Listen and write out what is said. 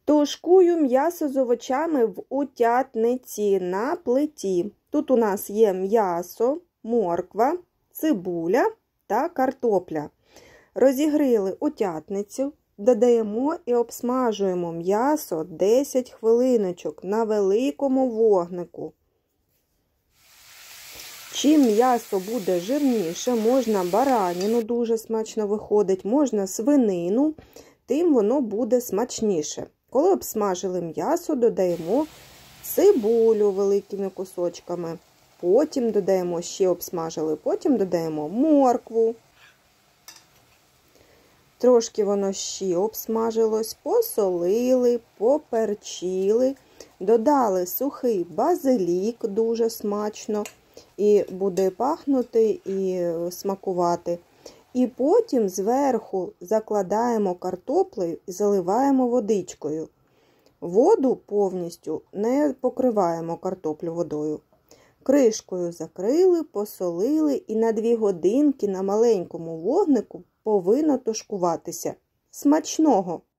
Тушкую м'ясо з овочами в утятниці на плиті. Тут у нас є м'ясо, морква, цибуля та картопля. Розігріли утятницю, додаємо і обсмажуємо м'ясо 10 хвилиночок на великому вогнику. Чим м'ясо буде жирніше, можна бараніну, дуже смачно виходить, можна свинину, тим воно буде смачніше. Коли обсмажили м'ясо, додаємо цибулю великими кусочками, потім додаємо, ще обсмажили, потім додаємо моркву. Трошки воно ще обсмажилось, посолили, поперчили, додали сухий базилік, дуже смачно, і буде пахнути і смакувати. І потім зверху закладаємо картоплею і заливаємо водичкою. Воду повністю не покриваємо картоплю водою. Кришкою закрили, посолили і на 2 годинки на маленькому вогнику повинно тушкуватися. Смачного!